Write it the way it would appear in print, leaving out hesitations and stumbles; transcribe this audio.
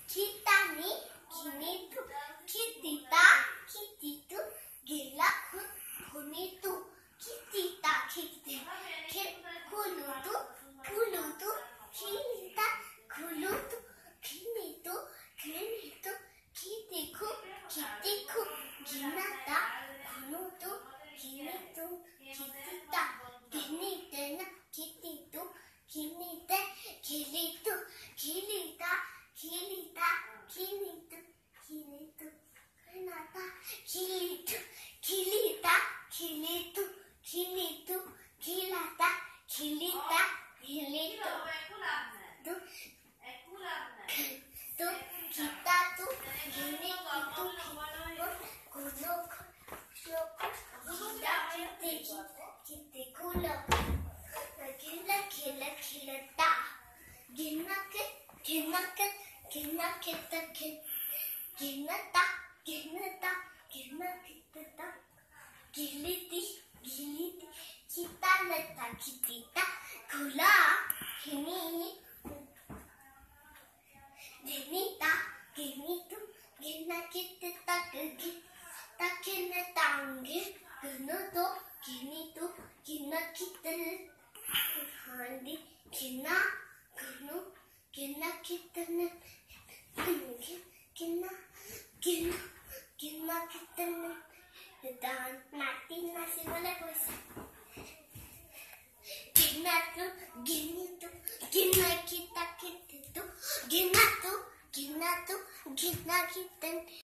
kita nih gini tuh kitita kititu gila kuni tuh kitita kiti kulutu kita kulutu kini tuh kitiku ginata kunutu kinitu kitita ginitena kititu kinite kilitu kilita kilita kinitu kinitu kenapa kilitu kilita kilitu kinitu kilata kilita kilitu tuh tuh kita tuh gini itu kuluk kita kuluk gila ta gina kita gina ta giliti kita letak kita kula ini ginita ginitu gina kita tak kena tanggi gina to ginitu gina kita handi gina gunu gina kita ne gina kita ne dan nanti nasi boleh bos gina tu gini tu gina kita tu gina tu gina kita